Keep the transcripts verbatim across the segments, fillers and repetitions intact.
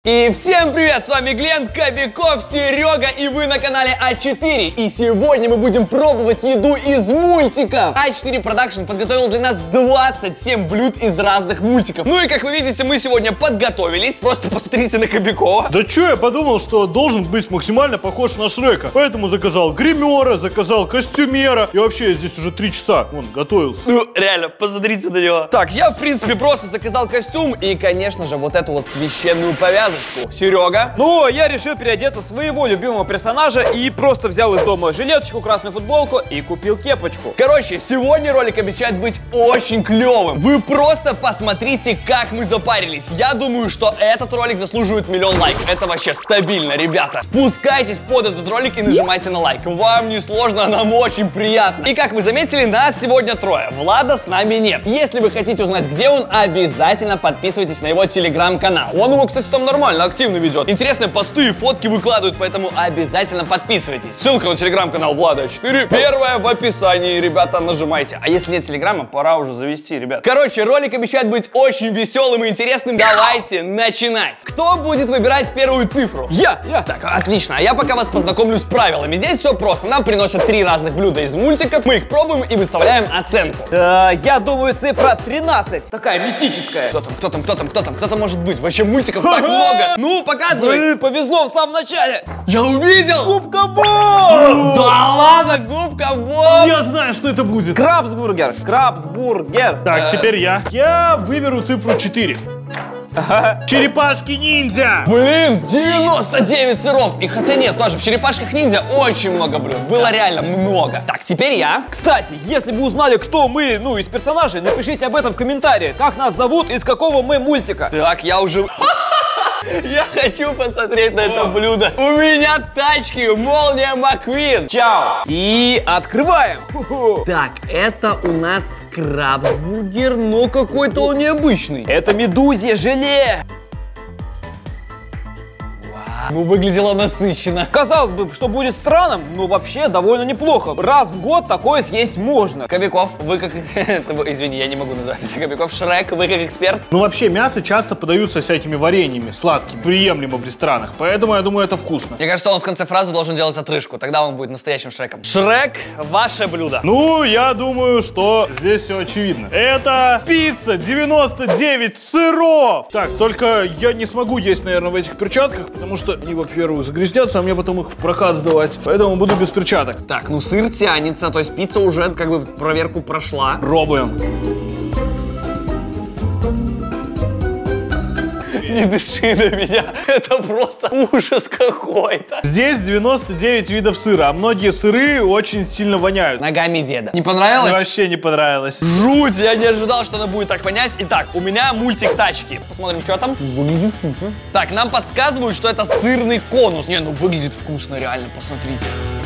И всем привет, с вами Глент, Кобяков, Серега, и вы на канале А четыре. И сегодня мы будем пробовать еду из мультиков. А четыре Production подготовил для нас двадцать семь блюд из разных мультиков. Ну и как вы видите, мы сегодня подготовились. Просто посмотрите на Кобякова. Да чё, я подумал, что должен быть максимально похож на Шрека. Поэтому заказал гримера, заказал костюмера. И вообще я здесь уже три часа, вон, готовился. Ну, реально, посмотрите на него. Так, я, в принципе, просто заказал костюм и, конечно же, вот эту вот священную повязочку. Серега? Ну, я решил переодеться в своего любимого персонажа и просто взял из дома жилеточку, красную футболку и купил кепочку. Короче, сегодня ролик обещает быть очень клевым. Вы просто посмотрите, как мы запарились. Я думаю, что этот ролик заслуживает миллион лайков. Это вообще стабильно, ребята. Спускайтесь под этот ролик и нажимайте на лайк. Вам не сложно, а нам очень приятно. И как вы заметили, нас сегодня трое. Влада с нами нет. Если вы хотите узнать, где он, обязательно подписывайтесь на его телеграм-канал. Он его, кстати, там нормально, активно ведет. Интересные посты и фотки выкладывают, поэтому обязательно подписывайтесь. Ссылка на телеграм-канал Влада А четыре. Первая в описании, ребята, нажимайте. А если нет телеграма, пора уже завести, ребят. Короче, ролик обещает быть очень веселым и интересным. Давайте начинать. Кто будет выбирать первую цифру? Я, я. Так, отлично. А я пока вас познакомлю с правилами. Здесь все просто. Нам приносят три разных блюда из мультиков. Мы их пробуем и выставляем оценку. Э, я думаю, цифра тринадцать. Такая мистическая. Кто там, кто там, кто там, кто там, кто там может быть? Вообще мультиков так много. Ну, показывай. Блин, повезло в самом начале. Я увидел. Губка Боб! Да ладно, губка Боб. Я знаю, что это будет. Крабсбургер, крабсбургер. Так, теперь я. Я выберу цифру четыре. Черепашки-ниндзя! Блин, девяносто девять сыров. И хотя нет, тоже в черепашках ниндзя очень много блюд. Было реально много. Так, теперь я. Кстати, если бы узнали, кто мы, ну, из персонажей, напишите об этом в комментариях. Как нас зовут, из какого мы мультика. Так, я уже... Я хочу посмотреть на это блюдо. У меня тачки Молния Маквин. Чао. И открываем. Так, это у нас крабсбургер, но какой-то он необычный. Это медузье желе. Ну, выглядело насыщенно. Казалось бы, что будет странным, но вообще довольно неплохо. Раз в год такое съесть можно. Кобяков, вы как... Извини, я не могу назвать тебя Кобяков. Шрек, вы как эксперт? Ну вообще мясо часто подают со всякими вареньями, сладким, приемлемо в ресторанах. Поэтому я думаю, это вкусно. Мне кажется, он в конце фразы должен делать отрыжку. Тогда он будет настоящим Шреком. Шрек, ваше блюдо. Ну, я думаю, что здесь все очевидно. Это пицца девяносто девять сыров. Так, только я не смогу есть, наверное, в этих перчатках, потому что они, во-первых, загрязнятся, а мне потом их в прокат сдавать. Поэтому буду без перчаток. Так, ну сыр тянется, то есть пицца уже как бы проверку прошла. Пробуем. Не дыши на меня, это просто ужас какой-то. Здесь девяносто девять видов сыра, а многие сыры очень сильно воняют. Ногами деда. Не понравилось? Мне вообще не понравилось. Жуть, я не ожидал, что она будет так вонять. Итак, у меня мультик тачки. Посмотрим, что там. Выглядит вкусно. Так, нам подсказывают, что это сырный конус. Не, ну выглядит вкусно, реально, посмотрите.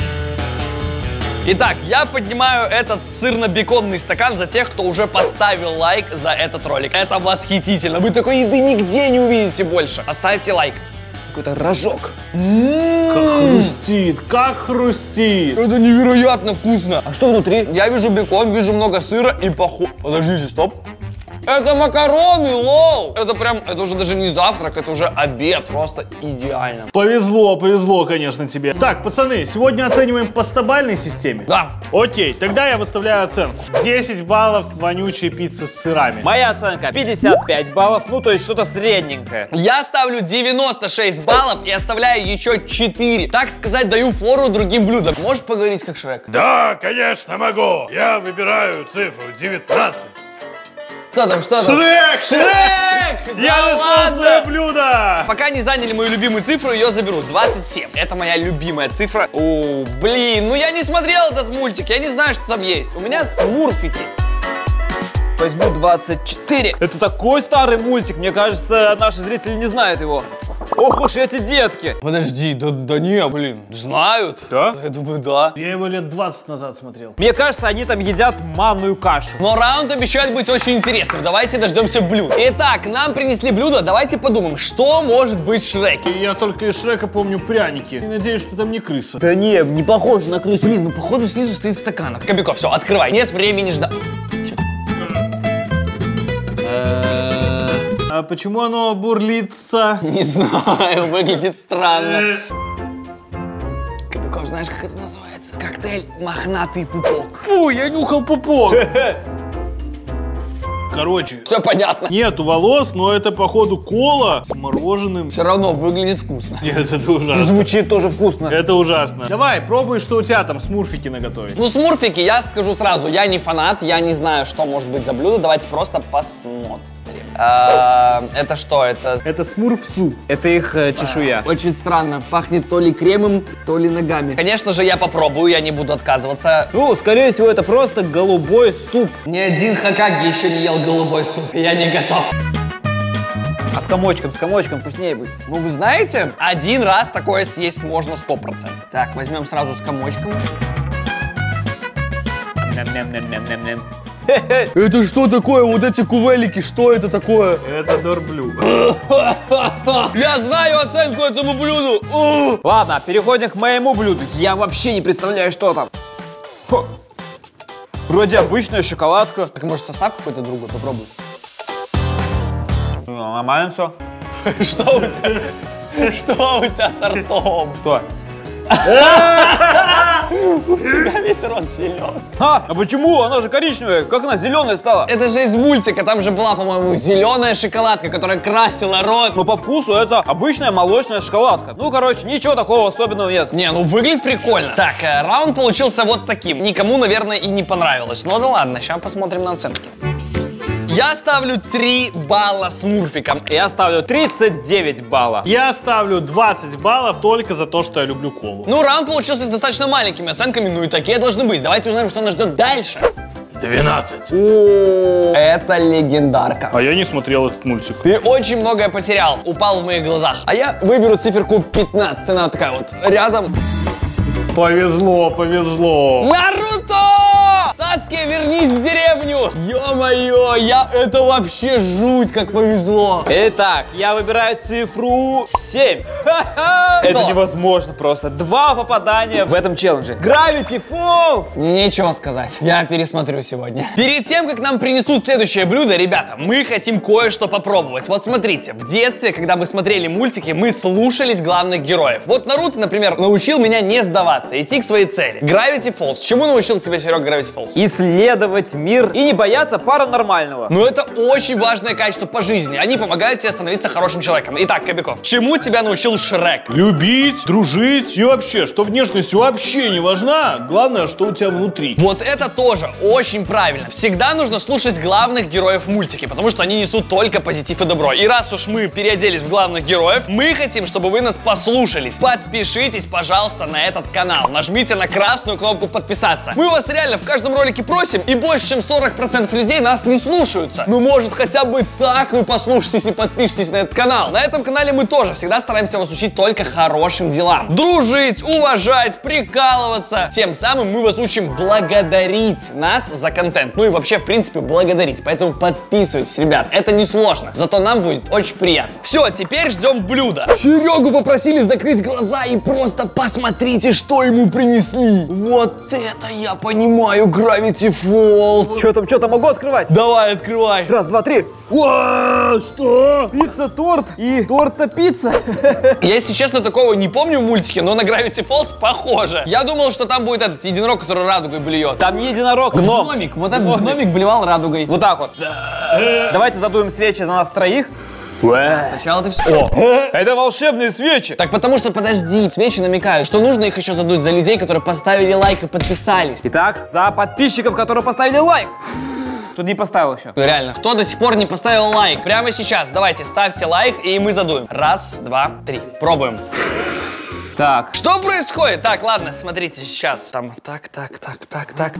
Итак, я поднимаю этот сырно-беконный стакан за тех, кто уже поставил лайк за этот ролик. Это восхитительно. Вы такой еды нигде не увидите больше. Поставьте лайк. Какой-то рожок. Как хрустит, как хрустит. Это невероятно вкусно. А что внутри? Я вижу бекон, вижу много сыра и похоже... Подождите, стоп. Это макароны, лол! Это прям, это уже даже не завтрак, это уже обед, просто идеально. Повезло, повезло, конечно, тебе. Так, пацаны, сегодня оцениваем по стабильной системе? Да. Окей, тогда я выставляю оценку. десять баллов вонючей пиццы с сырами. Моя оценка пятьдесят пять баллов, ну то есть что-то средненькое. Я ставлю девяносто шесть баллов и оставляю еще четыре. Так сказать, даю фору другим блюдам. Можешь поговорить как Шрек? Да, конечно могу. Я выбираю цифру девятнадцать. Что там, что там? Шрек! Шрек! Я Да нашел ладно! свое блюдо! Пока не заняли мою любимую цифру, ее заберу. двадцать семь. Это моя любимая цифра. О, блин, ну я не смотрел этот мультик, я не знаю, что там есть. У меня смурфики. Возьму двадцать четыре. Это такой старый мультик, мне кажется, наши зрители не знают его. Ох уж эти детки. Подожди, да, да не, блин, знают? Да? Я думаю, да. Я его лет двадцать назад смотрел. Мне кажется, они там едят манную кашу. Но раунд обещает быть очень интересным. Давайте дождемся блюд. Итак, нам принесли блюдо. Давайте подумаем, что может быть в Шреке. Я только из Шрека помню пряники. И надеюсь, что там не крыса. Да не, не похоже на крысу. Блин, ну походу снизу стоит стакан. Кобяков, все, открывай. Нет времени ждать. А почему оно бурлится? Не знаю, выглядит странно. Кобяков, знаешь, как это называется? Коктейль «Мохнатый пупок». Фу, я нюхал пупок. Короче, Все понятно. нету волос, но это, походу, кола с мороженым. Все равно выглядит вкусно. Нет, это ужасно. Звучит тоже вкусно. Это ужасно. Давай, пробуй, что у тебя там смурфики наготовить. Ну, смурфики, я скажу сразу, я не фанат, я не знаю, что может быть за блюдо. Давайте просто посмотрим. А, это что? Это Это смурф-суп. Это их э, чешуя. очень странно. Пахнет то ли кремом, то ли ногами. Конечно же, я попробую, я не буду отказываться. Ну, скорее всего, это просто голубой суп. Ни один Хокаге еще не ел голубой суп. Я не готов. А с комочком, с комочком вкуснее будет. Ну, вы знаете, один раз такое съесть можно сто процентов. Так, возьмем сразу с комочком. Ням-ням-ням-ням-ням-ням. Это что такое? Вот эти кувелики, что это такое? Это дорблю. Я знаю оценку этому блюду. Ух. Ладно, переходим к моему блюду. Я вообще не представляю, что там. Фу. Вроде обычная шоколадка. Так, может, состав какой-то другой? Попробуй. Ну, нормально все. Что у тебя? Что у тебя с ртом? Что? У тебя весь рот зеленый. А, а почему? Она же коричневая. Как она зеленая стала? Это же из мультика, там же была, по-моему, зеленая шоколадка, которая красила рот. Но по вкусу это обычная молочная шоколадка. Ну, короче, ничего такого особенного нет. Не, ну выглядит прикольно. Так, э, раунд получился вот таким. Никому, наверное, и не понравилось. Ну да ладно, сейчас посмотрим на оценки. Я ставлю три балла смурфикам. Я ставлю тридцать девять баллов. Я ставлю двадцать баллов только за то, что я люблю колу. Ну, раунд получился с достаточно маленькими оценками, ну и такие должны быть. Давайте узнаем, что нас ждет дальше. двенадцать. О, это легендарка. А я не смотрел этот мультик. Ты очень многое потерял, упал в моих глазах. А я выберу циферку пятнадцать. Она такая вот рядом. Повезло, повезло. Наруто! Саске, вернись в деревню! Ё-моё, я... это вообще жуть, как повезло. Итак, я выбираю цифру семь. Это невозможно просто. Два попадания в этом челлендже. Gravity Falls! Нечего сказать, я пересмотрю сегодня. Перед тем, как нам принесут следующее блюдо, ребята, мы хотим кое-что попробовать. Вот смотрите, в детстве, когда мы смотрели мультики, мы слушались главных героев. Вот Наруто, например, научил меня не сдаваться, идти к своей цели. Gravity Falls. Чему научил тебя, Серега, Gravity Falls? Исследовать мир и не бояться паранормального. Но это очень важное качество по жизни. Они помогают тебе становиться хорошим человеком. Итак, Кобяков, чему тебя научил Шрек? Любить, дружить и вообще, что внешность вообще не важна. Главное, что у тебя внутри. Вот это тоже очень правильно. Всегда нужно слушать главных героев мультики, потому что они несут только позитив и добро. И раз уж мы переоделись в главных героев, мы хотим, чтобы вы нас послушались. Подпишитесь, пожалуйста, на этот канал. Нажмите на красную кнопку подписаться. Мы вас реально в каждом ролике просим, и больше чем сорок процентов людей нас не слушаются. Ну, может, хотя бы так вы послушаетесь и подпишитесь на этот канал. На этом канале мы тоже всегда стараемся вас учить только хорошим делам. Дружить, уважать, прикалываться. Тем самым мы вас учим благодарить нас за контент. Ну и вообще, в принципе, благодарить. Поэтому подписывайтесь, ребят. Это не сложно. Зато нам будет очень приятно. Все, теперь ждем блюда. Серегу попросили закрыть глаза и просто посмотрите, что ему принесли. Вот это я понимаю, Gravity Falls. Что там, что там, могу открывать? Давай, открывай. Раз, два, три. Уа, что? Пицца, торт и торта пицца. Я, если честно, такого не помню в мультике, но на Gravity Falls похоже. Я думал, что там будет этот единорог, который радугой блюет. Там не единорог, гном. Гномик, вот этот гномик блевал радугой. Вот так вот. Давайте задуем свечи за нас троих. Сначала ты все... О! Это волшебные свечи. Так потому что, подожди, свечи намекают, что нужно их еще задуть за людей, которые поставили лайк и подписались. Итак, за подписчиков, которые поставили лайк. Тут не поставил еще. Ну, реально, кто до сих пор не поставил лайк? Прямо сейчас, давайте, ставьте лайк, и мы задуем. Раз, два, три. Пробуем. Так. Что происходит? Так, ладно, смотрите, сейчас. Там, так, так, так, так, так.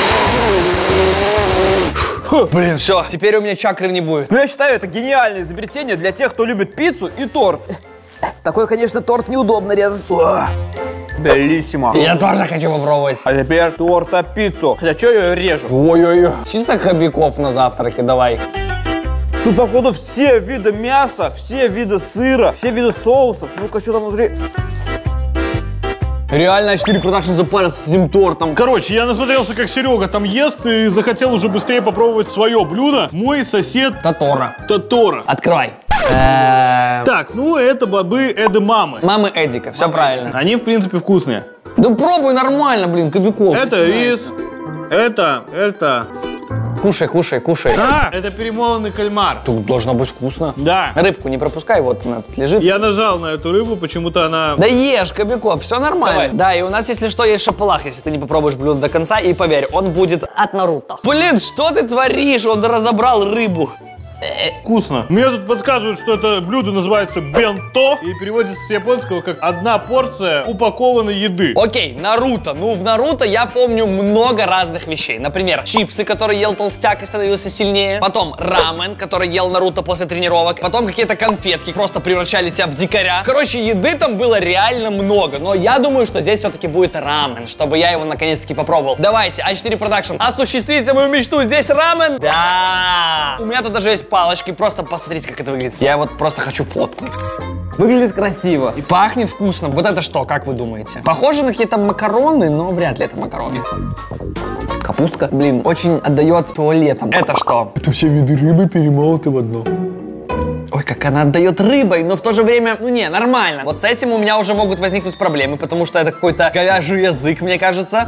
Фу, блин, все, теперь у меня чакры не будет. Ну, я считаю, это гениальное изобретение для тех, кто любит пиццу и торт. Такой, конечно, торт неудобно резать. Белиссимо. Я тоже хочу попробовать. А теперь торта пиццу. Хотя что я ее режу? Ой-ой-ой. Чисто Хобяков на завтраке, давай. Тут, походу, все виды мяса, все виды сыра, все виды соусов. Ну-ка, что там внутри? Реально, а четыре продакшн запарился с этим тортом. Короче, я насмотрелся, как Серега там ест, и захотел уже быстрее попробовать свое блюдо. Мой сосед Татора. Татора. Открывай. Эээ, Так, ну это бобы эдемамы. Мамы Эдика, все правильно. Они, в принципе, вкусные. Да пробуй нормально, блин, Кобяков. Это рис, это, это... Кушай, кушай, кушай. А, это перемоленный кальмар. Тут должно быть вкусно. Да. Рыбку не пропускай, вот она тут лежит. Я нажал на эту рыбу, почему-то она... Да ешь, Кобяков, все нормально. Давай. Да, и у нас, если что, есть шапалах, если ты не попробуешь блюдо до конца, и поверь, он будет от Наруто. Блин, что ты творишь? Он разобрал рыбу. Вкусно. Мне тут подсказывают, что это блюдо называется бенто и переводится с японского как одна порция упакованной еды. Окей, Наруто. Ну, в Наруто я помню много разных вещей. Например, чипсы, которые ел толстяк и становился сильнее. Потом рамен, который ел Наруто после тренировок. Потом какие-то конфетки, просто превращали тебя в дикаря. Короче, еды там было реально много. Но я думаю, что здесь все-таки будет рамен, чтобы я его наконец-таки попробовал. Давайте, а четыре Production, осуществите мою мечту. Здесь рамен? Да. У меня тут даже есть палочки, просто посмотрите, как это выглядит. Я вот просто хочу фотку. Выглядит красиво. И пахнет вкусно. Вот это что, как вы думаете? Похоже на какие-то макароны, но вряд ли это макароны. Капустка. Блин, очень отдает туалетом. Это что? Это все виды рыбы перемолоты в одно. Ой, как она отдает рыбой, но в то же время, ну не, нормально. Вот с этим у меня уже могут возникнуть проблемы, потому что это какой-то говяжий язык, мне кажется.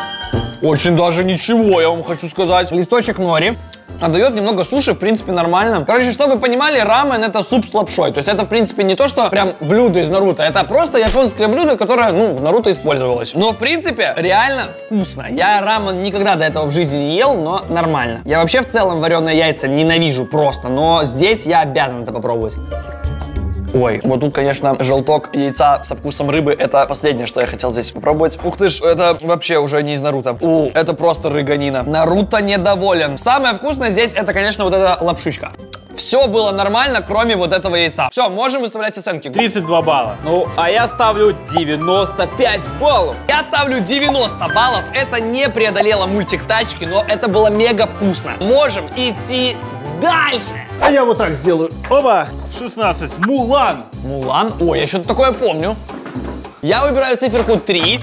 Очень даже ничего, я вам хочу сказать. Листочек нори. Отдает немного суши, в принципе, нормально. Короче, чтобы вы понимали, рамен — это суп с лапшой. То есть это, в принципе, не то, что прям блюдо из Наруто. Это просто японское блюдо, которое, ну, в Наруто использовалось. Но, в принципе, реально вкусно. Я рамен никогда до этого в жизни не ел, но нормально. Я вообще в целом вареные яйца ненавижу просто, но здесь я обязан это попробовать. Ой, вот тут, конечно, желток яйца со вкусом рыбы — это последнее, что я хотел здесь попробовать. Ух ты ж, это вообще уже не из Наруто. У, это просто рыганина. Наруто недоволен. Самое вкусное здесь — это, конечно, вот эта лапшичка. Все было нормально, кроме вот этого яйца. Все, можем выставлять оценки. тридцать два балла. Ну, а я ставлю девяносто пять баллов. Я ставлю девяносто баллов. Это не преодолело мультик тачки, но это было мега вкусно. Можем идти дальше. А я вот так сделаю. Оба, шестнадцать. Мулан. Мулан? Ой, я что-то такое помню. Я выбираю циферку три.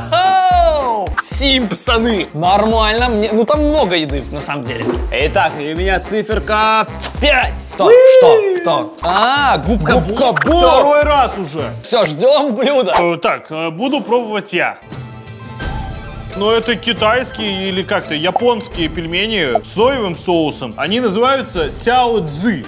Ха-ха! Симпсоны. Нормально. Мне... Ну, там много еды, на самом деле. Итак, у меня циферка пять. Что? Что? Кто? А, губка, Губка Боб. Боб. Второй раз уже. Все, ждем блюда. Э, Так, э, буду пробовать я. Но это китайские или как-то японские пельмени с соевым соусом. Они называются цяо цзы.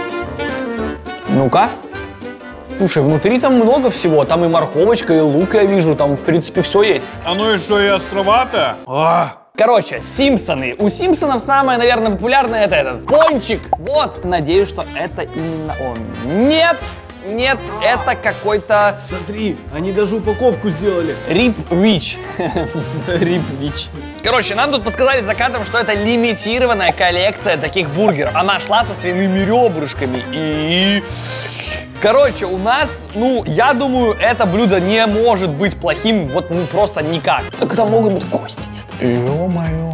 Ну-ка. Слушай, внутри там много всего. Там и морковочка, и лук я вижу. Там, в принципе, все есть. Оно еще и островатое. А! Короче, Симпсоны. У Симпсонов самое, наверное, популярное — это этот пончик. Вот. Надеюсь, что это именно он. Нет. Нет, это какой-то... Смотри, они даже упаковку сделали. Rib Witch. Rib Witch. Короче, нам тут подсказали за кадром, что это лимитированная коллекция таких бургеров. Она шла со свиными ребрышками и... Короче, у нас, ну, я думаю, это блюдо не может быть плохим, вот, ну, просто никак. Так там могут быть кости, нет? Ё-моё.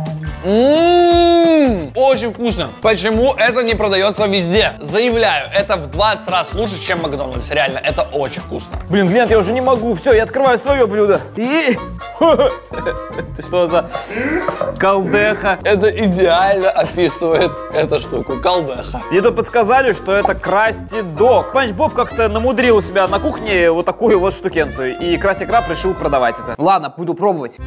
Ммм, очень вкусно. Почему это не продается везде? Заявляю, это в двадцать раз лучше, чем Макдональдс. Реально, это очень вкусно. Блин, Глент, я уже не могу. Все, я открываю свое блюдо. И... Ты что за колдеха? Это идеально описывает эту штуку. Колдеха. Мне тут подсказали, что это Красти Дог. Панч Боб как-то намудрил у себя на кухне вот такую вот штукенцию. И Красти Краб решил продавать это. Ладно, буду пробовать.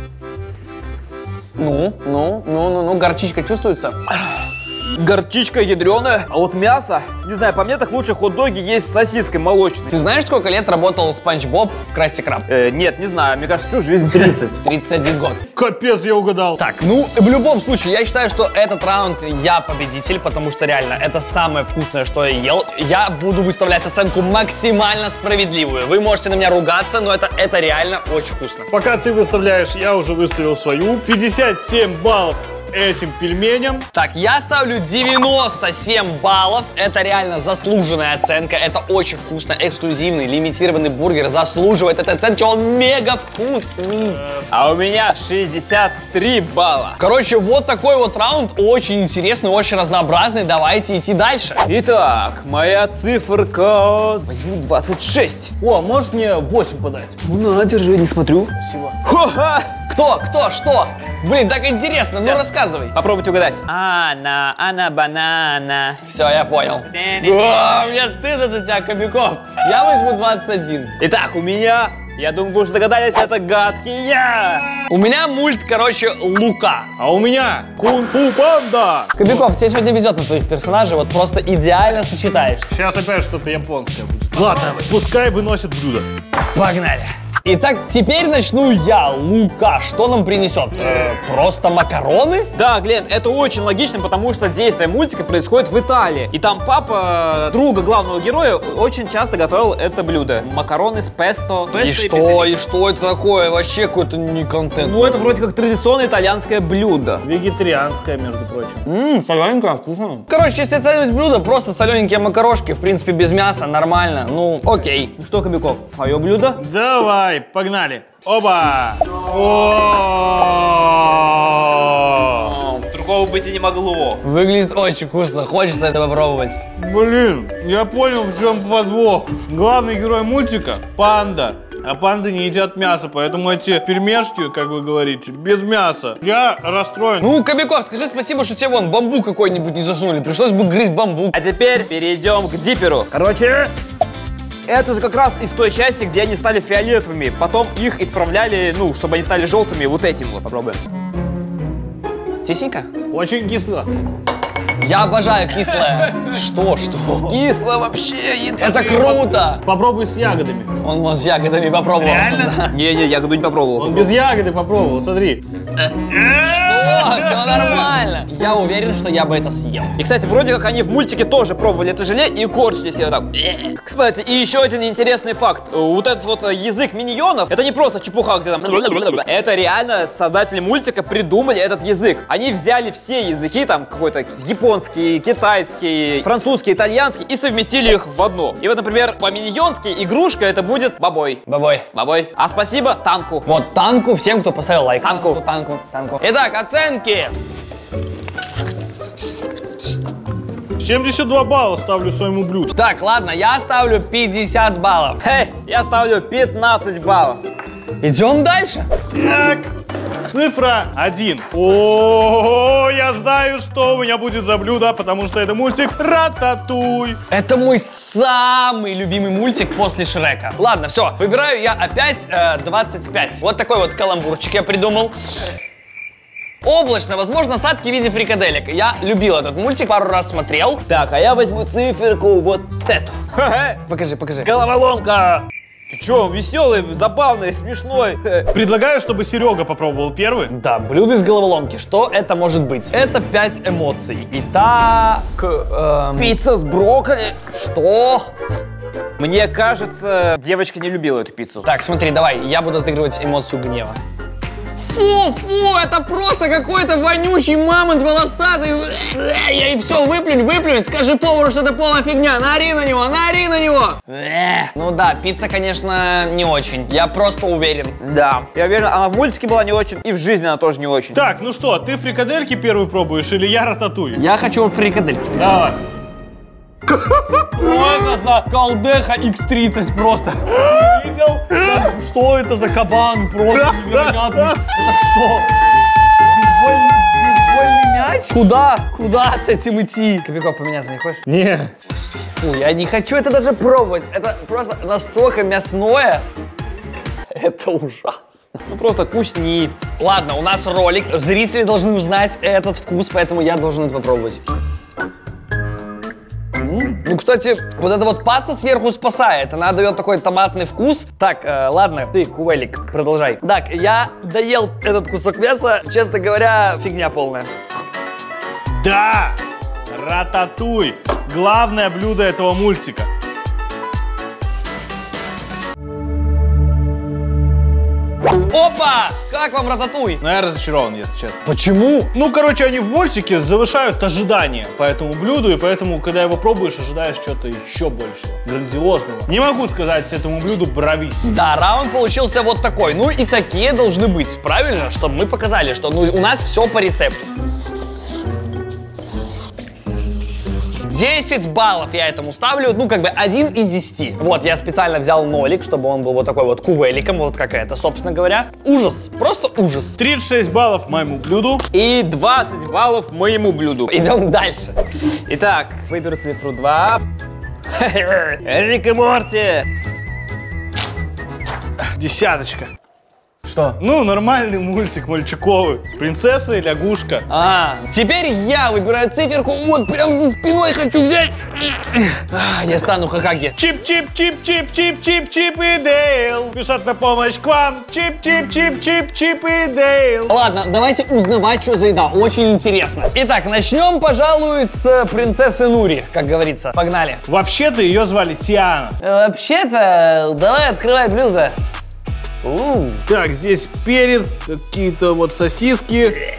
Ну, ну, ну, ну, ну, горчичка чувствуется? Горчичка ядреная, а вот мясо, не знаю, по мне так лучше хот-доги есть с сосиской молочной. Ты знаешь, сколько лет работал Спанч Боб в Красти Краб? Э, нет, не знаю, мне кажется, всю жизнь тридцать. тридцать один год. Капец, я угадал. Так, ну, в любом случае, я считаю, что этот раунд я победитель, потому что реально это самое вкусное, что я ел. Я буду выставлять оценку максимально справедливую. Вы можете на меня ругаться, но это, это реально очень вкусно. Пока ты выставляешь, я уже выставил свою. пятьдесят семь баллов этим пельменям. Так, я ставлю девяносто семь баллов. Это реально заслуженная оценка. Это очень вкусно, эксклюзивный, лимитированный бургер заслуживает этой оценки. Он мега вкусный. А у меня шестьдесят три балла. Короче, вот такой вот раунд. Очень интересный, очень разнообразный. Давайте идти дальше. Итак, моя циферка... Возьму двадцать шесть. О, можешь мне восемь подать? Ну на, держи, не смотрю. Спасибо. Ха-ха! Кто? Кто? Что? Блин, так интересно. Ну, рассказывай. Попробуйте угадать. Ана, ана, банана. Все, я понял. О, мне стыдно за тебя, Кобяков. Я возьму двадцать один. Итак, у меня, я думаю, вы уже догадались, это гадкий я. У меня мульт, короче, Лука. А у меня кунг-фу панда. Кобяков, тебе сегодня везет на твоих персонажей. Вот просто идеально сочетаешься. Сейчас опять что-то японское будет. Ладно, пускай выносит блюдо. Погнали. Итак, теперь начну я. Лука, что нам принесет? Э, просто макароны? Да, Глен, это очень логично, потому что действие мультика происходит в Италии. И там папа друга главного героя очень часто готовил это блюдо. Макароны с песто. И что? И что это такое? Вообще какой-то не контент. Ну, это вроде как традиционное итальянское блюдо. Вегетарианское, между прочим. Ммм, солененькое, вкусно. Короче, если оценивать блюдо, просто солененькие макарошки, в принципе, без мяса, нормально. Ну, окей. Ну что, Кобяков, твое блюдо? Давай, погнали. Оба! О! Другого быть и не могло. Выглядит очень вкусно, хочется это попробовать. Блин, я понял, в чем подвох. Главный герой мультика – панда. А панды не едят мясо, поэтому эти пельмешки, как вы говорите, без мяса. Я расстроен. Ну, Кобяков, скажи спасибо, что тебе вон бамбук какой-нибудь не засунули. Пришлось бы грызть бамбук. А теперь перейдем к диперу. Короче, это же как раз из той части, где они стали фиолетовыми. Потом их исправляли, ну, чтобы они стали желтыми вот этим вот. Попробуем. Тесенько? Очень кисло. Я обожаю кислое. Что, что? Кисло вообще. Это круто. Попробуй с ягодами. Он вот с ягодами попробовал. Реально? Не-не, ягоду не попробовал. Он без ягоды попробовал, смотри. Что? Все нормально. Я уверен, что я бы это съел. И, кстати, вроде как они в мультике тоже пробовали это желе и корчили себе вот так. Кстати, и еще один интересный факт. Вот этот вот язык миньонов, это не просто чепуха, где там... Это реально создатели мультика придумали этот язык. Они взяли все языки, там какой-то японский, китайский, французский, итальянский и совместили их в одно. И вот, например, по-миньонски игрушка это будет бабой. Бабой. Бабой. А спасибо танку. Вот танку всем, кто поставил лайк. Танку. Танку, танку. Итак, оценки. семьдесят два балла ставлю своему блюду. Так, ладно, я ставлю пятьдесят баллов. Хей, я ставлю пятнадцать баллов. Идем дальше. Так, цифра один. О, я знаю, что у меня будет за блюдо, потому что это мультик Рататуй. Это мой самый любимый мультик после Шрека. Ладно, все, выбираю я опять э, двадцать пять. Вот такой вот каламбурчик я придумал. Облачно, возможно, осадки в виде фрикаделек. Я любил этот мультик, пару раз смотрел. Так, а я возьму циферку вот эту. Покажи, покажи. Головоломка. Ты чё, он веселый, забавный, смешной. Предлагаю, чтобы Серега попробовал первый. Да, блюдо из головоломки. Что это может быть? Это пять эмоций. Итак... Эм... Пицца с брокколи. Что? Мне кажется, девочка не любила эту пиццу. Так, смотри, давай, я буду отыгрывать эмоцию гнева. Фу, фу, это просто какой-то вонючий мамонт волосатый. Я и все, выплюнь, выплюнь. Скажи повару, что это полная фигня. Наори на него, наори на него. Ну да, пицца, конечно, не очень. Я просто уверен. Да, я уверен, она в мультике была не очень, и в жизни она тоже не очень. Так, ну что, ты фрикадельки первый пробуешь или я Рататуй? Я хочу фрикадельки. Давай. Что это за колдеха икс тридцать просто? Видел? Там, что это за кабан? Просто невероятный. Это что? Бейсбольный, бейсбольный мяч? Куда? Куда с этим идти? Кобяков, поменяться не хочешь? Не. Фу, я не хочу это даже пробовать. Это просто настолько мясное. Это ужасно. Ну просто кусни. Ладно, у нас ролик. Зрители должны узнать этот вкус, поэтому я должен это попробовать. Ну, кстати, вот эта вот паста сверху спасает. Она дает такой томатный вкус. Так, э, ладно, ты, Кувелик, продолжай. Так, я доел этот кусок мяса. Честно говоря, фигня полная. Да! Рататуй! Главное блюдо этого мультика. Опа! Ребята, как вам Рататуй? Но я разочарован, если честно. Почему? Ну, короче, они в мультике завышают ожидания по этому блюду, и поэтому, когда его пробуешь, ожидаешь что-то еще большего, грандиозного. Не могу сказать этому блюду брависсимо. Да, раунд получился вот такой. Ну и такие должны быть, правильно? Чтобы мы показали, что ну, у нас все по рецепту. десять баллов я этому ставлю, ну как бы один из десяти. Вот, я специально взял нолик, чтобы он был вот такой вот кувеликом, вот как это, собственно говоря. Ужас, просто ужас. тридцать шесть баллов моему блюду. И двадцать баллов моему блюду. Идем дальше. Итак, выберу цифру два. Рик и Морти. Десяточка. Что? Ну, нормальный мультик мальчиковый. Принцесса и лягушка. А, теперь я выбираю циферку, вот прям за спиной хочу взять. А, я стану Хокаге. Чип-чип-чип-чип-чип-чип и Дейл. Спешат на помощь к вам. Чип-чип-чип-чип-чип и Дейл. Ладно, давайте узнавать, что за еда. Очень интересно. Итак, начнем, пожалуй, с принцессы Нури, как говорится. Погнали. Вообще-то ее звали Тиана. Вообще-то, давай открывай блюдо. У. Так, здесь перец, какие-то вот сосиски.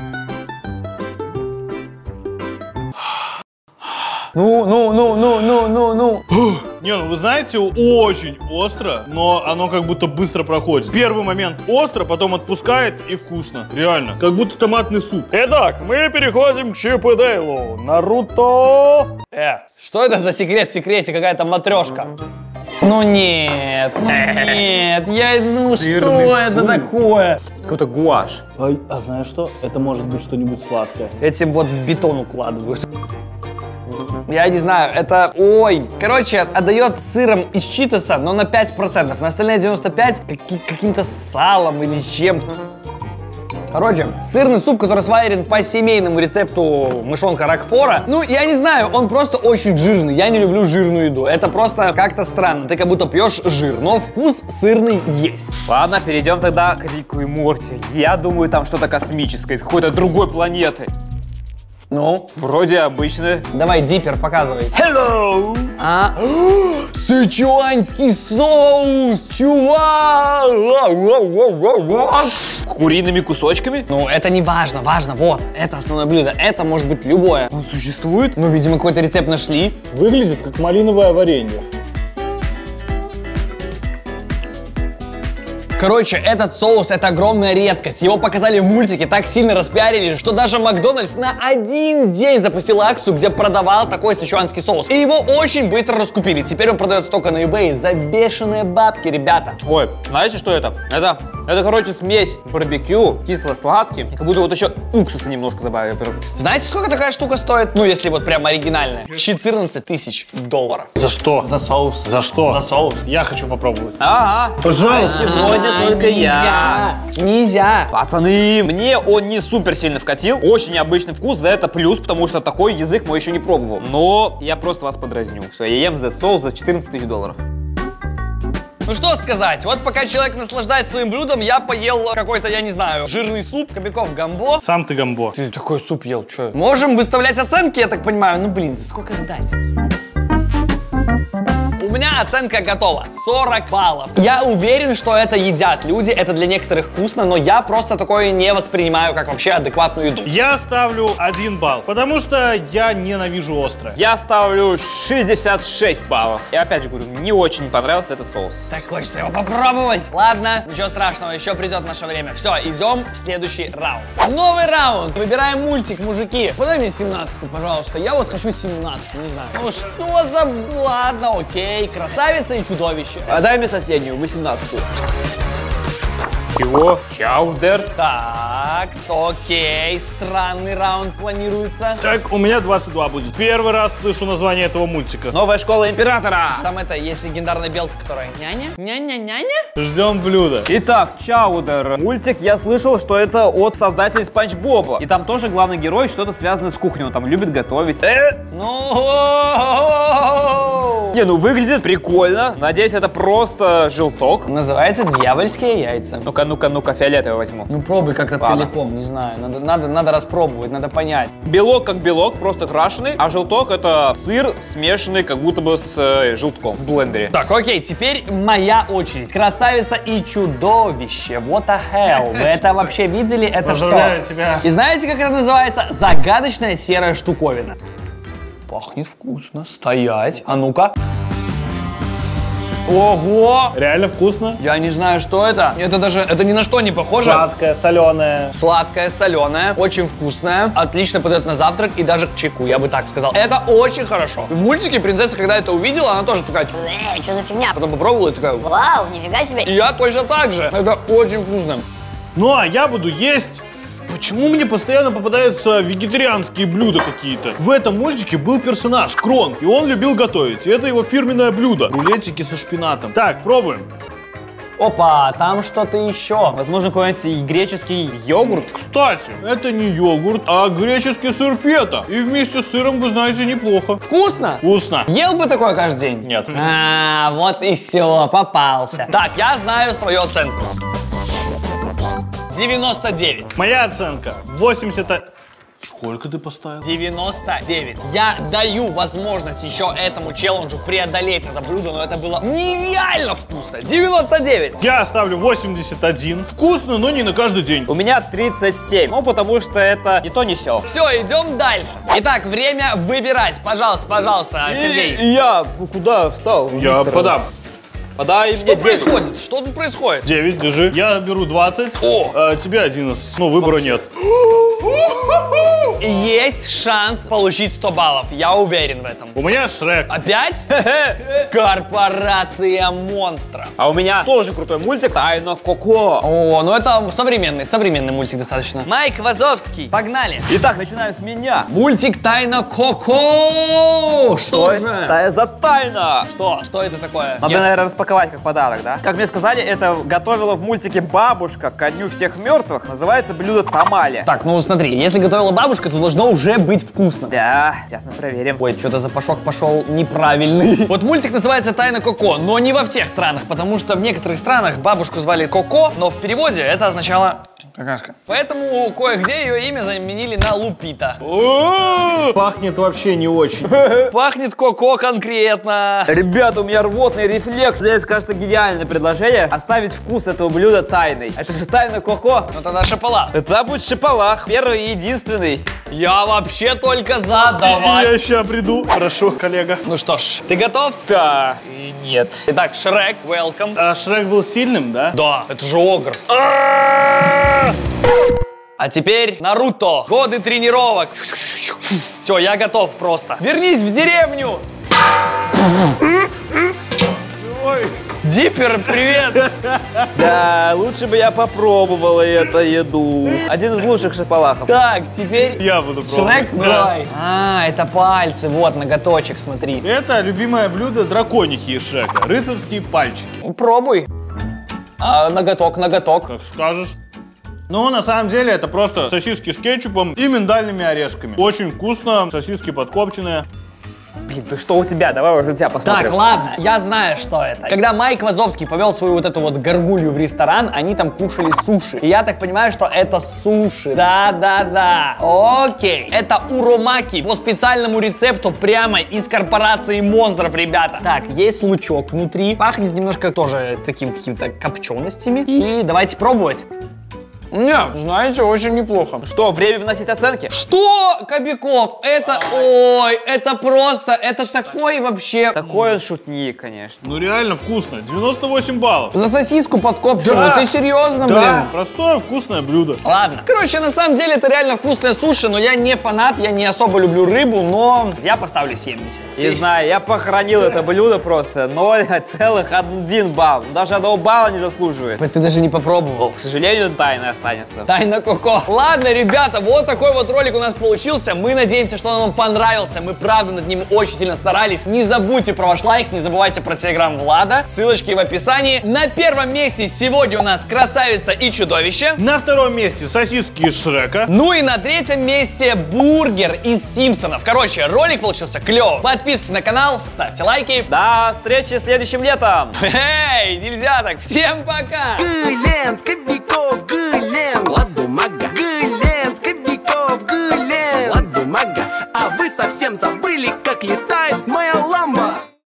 Ну, ну, ну, ну, ну, ну, ну. Не, ну вы знаете, очень остро, но оно как будто быстро проходит. Первый момент остро, потом отпускает и вкусно. Реально. Как будто томатный суп. Итак, мы переходим к Чип и Дейлу. Наруто. Э, что это за секрет в секрете? Какая-то матрешка. Ну нет, ну нет, я ну что это такое? Какой-то гуашь. А, а знаешь что? Это может быть что-нибудь сладкое. Этим вот бетон укладывают. Я не знаю, это... Ой. Короче, отдает сыром из читоса, но на пять процентов. На остальные девяносто пять каки- каким-то салом или чем-то. Короче, сырный суп, который сварен по семейному рецепту мышонка Рокфора. Ну, я не знаю, он просто очень жирный. Я не люблю жирную еду. Это просто как-то странно. Ты как будто пьешь жир, но вкус сырный есть. Ладно, перейдем тогда к Рику и Морти. Я думаю, там что-то космическое, из какой-то другой планеты. Ну? Вроде обычно. Давай, диппер, показывай. Hello! А? Сычуанский соус, чувак! С куриными кусочками? Ну, это не важно, важно, вот, это основное блюдо, это может быть любое. Он существует? Ну, видимо, какой-то рецепт нашли. Выглядит как малиновое варенье. Короче, этот соус — это огромная редкость. Его показали в мультике, так сильно распиарили, что даже Макдональдс на один день запустил акцию, где продавал такой сычуанский соус. И его очень быстро раскупили. Теперь он продается только на eBay за бешеные бабки, ребята. Ой, знаете, что это? Это, это, короче, смесь барбекю, кисло-сладкий. И как будто вот еще уксуса немножко добавили. Знаете, сколько такая штука стоит? Ну, если вот прям оригинальная. четырнадцать тысяч долларов. За что? За соус. За что? За соус. Я хочу попробовать. Ага. Пожалуйста. Сегодня только я. Нельзя. Пацаны, мне он не супер сильно вкатил. Очень необычный вкус, за это плюс, потому что такой язык мой еще не пробовал. Но я просто вас подразню, что я ем за соус за четырнадцать тысяч долларов. Ну что сказать, вот пока человек наслаждается своим блюдом, я поел какой-то, я не знаю, жирный суп, кобяков гамбо. Сам ты гамбо. Ты такой суп ел, что? Можем выставлять оценки, я так понимаю. Ну блин, сколько дать? У меня оценка готова. сорок баллов. Я уверен, что это едят люди, это для некоторых вкусно, но я просто такое не воспринимаю как вообще адекватную еду. Я ставлю один балл, потому что я ненавижу острое. Я ставлю шестьдесят шесть баллов. И опять же говорю, не очень понравился этот соус. Так хочется его попробовать. Ладно, ничего страшного, еще придет наше время. Все, идем в следующий раунд. Новый раунд. Выбираем мультик, мужики. Подай мне семнадцатый, пожалуйста. Я вот хочу семнадцатый, не знаю. Ну что за... Ладно, окей. Красавица и чудовище. А дай мне соседнюю, восемнадцатую. Чего? Чаудер. Так, окей. Странный раунд планируется. Так, у меня двадцать два будет. Первый раз слышу название этого мультика. Новая школа императора. Там это, есть легендарная белка, которая няня? Няня-няня? Ждем блюда. Итак, Чаудер. Мультик, я слышал, что это от создателей Спанч Боба. И там тоже главный герой что-то связанное с кухней. Он там любит готовить. Э? Ну, Не, ну выглядит прикольно. Надеюсь, это просто желток. Называется дьявольские яйца. Ну-ка, ну-ка, ну-ка, фиолетовый возьму. Ну пробуй как-то Ладно. целиком, не знаю. Надо, надо, надо распробовать, надо понять. Белок как белок, просто крашеный, а желток это сыр, смешанный как будто бы с э, желтком в блендере. Так, окей, теперь моя очередь. Красавица и чудовище. What the hell? Вы это вообще видели? Это Поздравляю что? тебя. И знаете, как это называется? Загадочная серая штуковина. Пахнет вкусно. Стоять. А ну-ка. Ого! Реально вкусно. Я не знаю, что это. Это даже, это ни на что не похоже. Сладкое, соленое. Сладкое, соленое, очень вкусное, отлично подает на завтрак и даже к чайку, я бы так сказал. Это очень хорошо. В мультике принцесса, когда это увидела, она тоже такая, типа, Э, что за фигня? потом попробовала и такая, Вау, нифига себе. и я точно так же. Это очень вкусно. Ну а я буду есть. Почему мне постоянно попадаются вегетарианские блюда какие-то? В этом мультике был персонаж Кронк, и он любил готовить. И это его фирменное блюдо. Рулетики со шпинатом. Так, пробуем. Опа, там что-то еще. Возможно, какой-нибудь греческий йогурт. Кстати, это не йогурт, а греческий сыр фета. И вместе с сыром, вы знаете, неплохо. Вкусно? Вкусно. Ел бы такое каждый день? Нет. А, вот и все, попался. Так, я знаю свою оценку. девяносто девять. Моя оценка восемьдесят. Сколько ты поставил? девяносто девять. Я даю возможность еще этому челленджу преодолеть это блюдо, но это было нереально вкусно. девяносто девять. Я ставлю восемьдесят один. Вкусно, но не на каждый день. У меня тридцать семь. Ну, потому что это не то, не сё. Все, идем дальше. Итак, время выбирать. Пожалуйста, пожалуйста, Сергей. И я куда встал? Я подам. Подай мне Что девять. происходит? Что тут происходит? девять, держи. Я беру двадцать. О! А, тебе одиннадцать. Ну, выбора нет. Есть шанс получить сто баллов. Я уверен в этом. У меня Шрек. Опять? Корпорация монстра. А у меня тоже крутой мультик «Тайна Коко». О, ну это современный, современный мультик достаточно. Майк Вазовский. Погнали. Итак, начинаем с меня. Мультик «Тайна Коко». Что же? Это за тайна. Что? Что это такое? Надо, Я- наверное, распаковать как подарок, да? Как мне сказали, это готовила в мультике бабушка ко дню всех мертвых. Называется блюдо тамали. Так, ну смотри, если готовила бабушка, то должно уже быть вкусно. Да, сейчас мы проверим. Ой, что-то запашок пошел неправильный. Вот мультик называется «Тайна Коко», но не во всех странах, потому что в некоторых странах бабушку звали Коко, но в переводе это означало какашка. Поэтому кое-где ее имя заменили на Лупита. Пахнет вообще не очень. Пахнет Коко конкретно. Ребята, у меня рвотный рефлекс. Мне кажется, гениальное предложение оставить вкус этого блюда тайной. Это же тайна Коко. Ну тогда шоколад. Это будет шиполах, первый и единственный. Я вообще только за, давай. Я сейчас приду. Хорошо, коллега. Ну что ж, ты готов? Да и нет. Итак, Шрек, welcome. А Шрек был сильным, да? Да, это же огр. А теперь Наруто. Годы тренировок. Все, я готов просто. Вернись в деревню. Ой. Диппер, привет. Да, лучше бы я попробовала эту еду. Один из лучших шиполахов. Так, теперь Я буду пробовать. Шрек, Да. давай. А, это пальцы, вот, ноготочек, смотри. Это любимое блюдо драконихи из Шрека. Рыцарские пальчики. Ну, пробуй. А, ноготок, ноготок. Как скажешь. Ну, на самом деле, это просто сосиски с кетчупом и миндальными орешками. Очень вкусно, сосиски подкопченные. Блин, ты что у тебя? Давай уже тебя посмотрим. Так, ладно, я знаю, что это. Когда Майк Вазовский повел свою вот эту вот горгулью в ресторан, они там кушали суши. И я так понимаю, что это суши. Да-да-да. Окей. Это уромаки по специальному рецепту прямо из корпорации монстров, ребята. Так, есть лучок внутри. Пахнет немножко тоже таким какими-то копченостями. И давайте пробовать. Не, знаете, очень неплохо. Что, время вносить оценки? Что, Кобяков? Это, ой, это просто, это такой вообще... Такой он шутник, конечно. Ну, реально вкусно. девяносто восемь баллов. За сосиску подкопченную? Да. Ты серьезно, Да, блин? простое вкусное блюдо. Ладно. Короче, на самом деле это реально вкусное суши, но я не фанат, я не особо люблю рыбу, но я поставлю семьдесят. Не знаю, я похоронил это блюдо просто. ноль целых один балл. Даже одного балла не заслуживает. Ты даже не попробовал. К сожалению, тайна осталась. останется. Тайна Коко. Ладно, ребята, вот такой вот ролик у нас получился. Мы надеемся, что он вам понравился. Мы, правда, над ним очень сильно старались. Не забудьте про ваш лайк, не забывайте про телеграм Влада. Ссылочки в описании. На первом месте сегодня у нас Красавица и Чудовище. На втором месте сосиски из Шрека. Ну и на третьем месте бургер из Симпсонов. Короче, ролик получился клёвый. Подписывайтесь на канал, ставьте лайки. До встречи следующим летом. Эй, нельзя так. Всем пока. Гылен, Кобяков, Гылен, Влад Бумага. Гылен, Кобяков, Гылен, Влад Бумага. А вы совсем забыли, как летает моя ламба.